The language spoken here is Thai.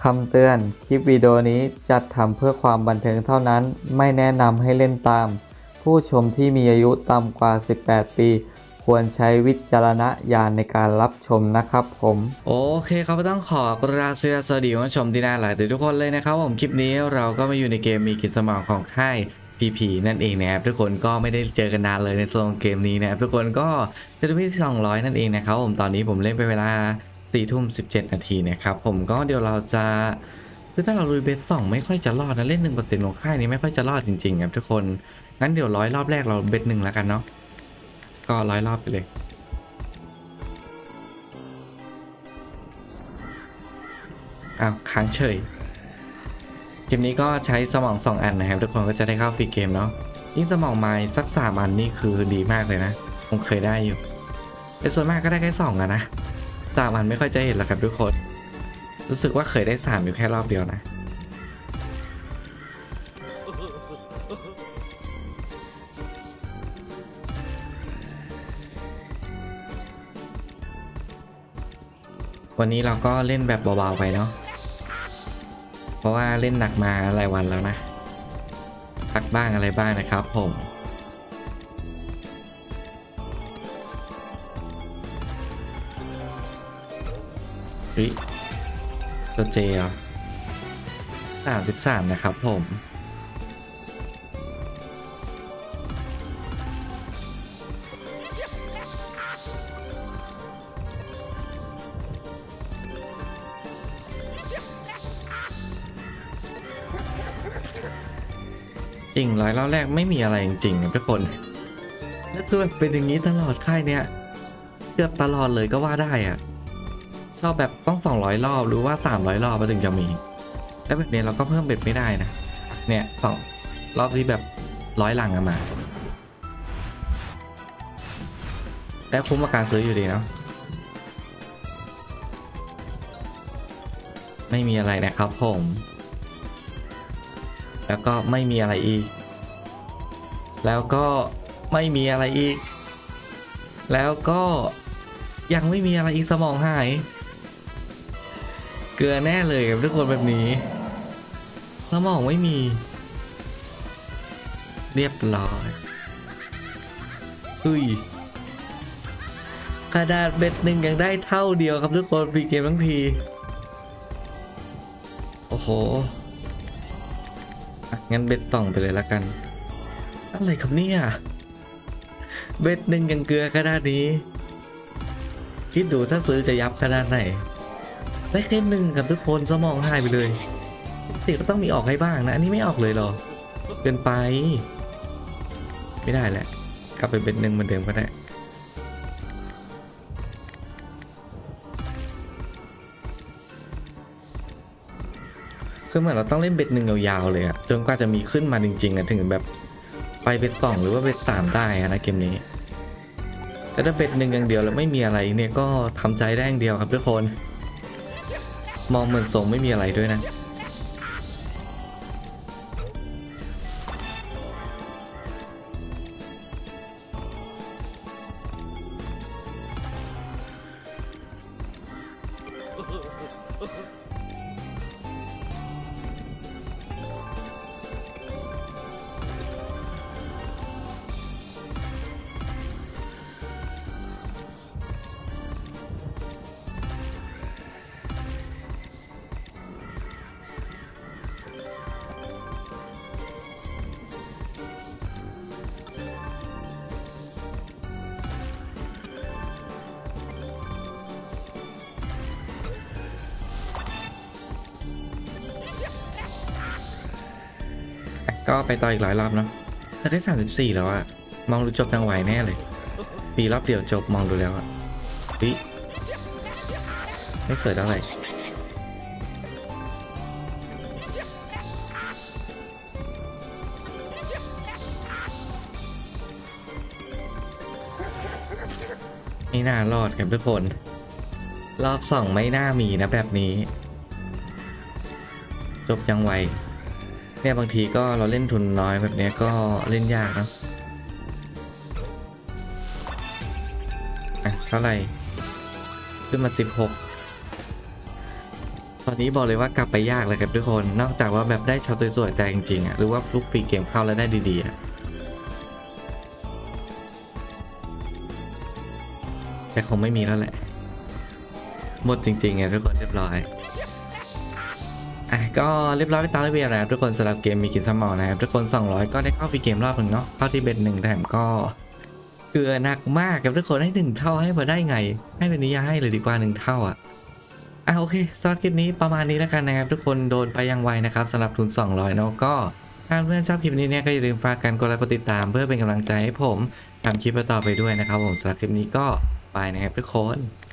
คำเตือนคลิปวิดีโอนี้จัดทำเพื่อความบันเทิงเท่านั้นไม่แนะนำให้เล่นตามผู้ชมที่มีอายุต่ำกว่า18ปีควรใช้วิจารณญาณในการรับชมนะครับผมโอเคครับต้องขอกราบสวัสดีผู้ชมที่น่ารักทุกคนเลยนะครับผมคลิปนี้เราก็มาอยู่ในเกมมีกิจสมองของค่ายพีนั่นเองนะครับทุกคนก็ไม่ได้เจอกันนานเลยในโซนเกมนี้นะครับทุกคนก็จะที่200นั่นเองนะครับผมตอนนี้ผมเล่นไปเวลา4:17 นาทีนะครับผมก็เดี๋ยวเราจะคือถ้าเราลุยเบส2ไม่ค่อยจะรอดนะเล่น 1% ของค่ายนี้ไม่ค่อยจะรอดจริงๆครับทุกคนงั้นเดี๋ยว100 รอบแรกเราเบส1แล้วกันเนาะก็100 รอบไปเลยอ้าวค้างเฉยเกมนี้ก็ใช้สมอง2 อันนะครับทุกคนก็จะได้เข้าฟรีเกมเนาะยิ่งสมองไม้สัก3 อันนี่คือดีมากเลยนะผมเคยได้อยู่แต่ส่วนมากก็ได้แค่2อะนะ3 อันไม่ค่อยจะเห็นหรอกครับทุกคนรู้สึกว่าเคยได้3อยู่แค่รอบเดียวนะวันนี้เราก็เล่นแบบเบาๆไปเนาะเพราะว่าเล่นหนักมาหลายวันแล้วนะพักบ้างอะไรบ้างนะครับผมตัวเจอ่ะ33นะครับผมจริง100 รอบแรกไม่มีอะไรจริงๆนะทุกคนแล้วคือเป็นอย่างนี้ตลอดค่ายเนี้ยเกือบตลอดเลยก็ว่าได้อ่ะชอบแบบต้อง200 รอบหรือว่า300 รอบถึงจะมีแล้วแบบนี้เราก็เพิ่มเบ็ดไม่ได้นะเนี่ย2 รอบที่แบบ100 หลังมาแล้วคุ้มกับการซื้ออยู่ดีเนาะไม่มีอะไรนะครับผมแล้วก็ไม่มีอะไรอีกแล้วก็ไม่มีอะไรอีกแล้วก็ยังไม่มีอะไรอีกสมองหายเกลือแน่เลยกับทุกคนแบบนี้สมองไม่มีเรียบร้อยกระดาษเบ็ด1ยังได้เท่าเดียวครับทุกคนฟรีเกมทั้งทีโอ้โหงั้นเบ็ด2ไปเลยละกันอะไรครับเนี่ยเบ็ด1ยังเกลือขนาดนี้คิดดูถ้าซื้อจะยับขนาดไหนได้แค่1กับทุกคนสมองหายไปเลยติก็ต้องมีออกให้บ้างนะอันนี้ไม่ออกเลยหรอเกินไปไม่ได้แหละกลับไปเบ็ด1เหมือนเดิมก็ได้คือเหมือนเราต้องเล่นเบ็ด1ยาวๆเลยอะจนกว่าจะมีขึ้นมาจริงๆอะถึงแบบไปเบ็ด2หรือว่าเบ็ด3ได้นะเกมนี้แต่ถ้าเบ็ด1อย่างเดียวแล้วไม่มีอะไรเนี่ยก็ทำใจได้อย่างเดียวครับทุกคนมองเหมือนทรงไม่มีอะไรด้วยนะก็ไปต่ออีก100 รอบเนาะถ้าได้34แล้วอะมองดูจบทางไหวแน่เลยปีรอบเดียวจบมองดูแล้วอะไม่สวยเท่าไหร่ไม่น่ารอดครับทุกคนรอบ2ไม่น่ามีนะแบบนี้จบยังไวเนี่ยบางทีก็เราเล่นทุนน้อยแบบนี้ก็เล่นยากนะเท่าไหร่ขึ้นมา16 ตอนนี้บอกเลยว่ากลับไปยากเลยครับทุกคนนอกจากว่าแบบได้ช็อตสวยๆแต่จริงๆอ่ะหรือว่าลูกปีเกมเข้าแล้วได้ดีๆอ่ะแต่คงไม่มีแล้วแหละหมดจริงๆไงทุกคนเรียบร้อยก็เรียบร้อยไปตามระเบียบนะครับทุกคนสำหรับเกมมีกินสมองนะครับทุกคน200ก็ได้เข้าฟรีเกมรอบหนึ่งเนาะเข้าที่เบ็ด1แถมก็เกลือหนักมากครับทุกคนให้1เท่าให้มาได้ไงให้เป็นนิยาให้เลยดีกว่า1เท่าอ่ะโอเคสำหรับคลิปนี้ประมาณนี้แล้วกันนะครับทุกคนโดนไปยังไวนะครับสำหรับทุน200เนาะก็ถ้าเพื่อนชอบคลิปนี้เนี่ยก็อย่าลืมฝากกันกดไลค์กดติดตามเพื่อเป็นกำลังใจให้ผมทำคลิปต่อไปด้วยนะครับผมสำหรับคลิปนี้ก็ไปนะครับทุกคน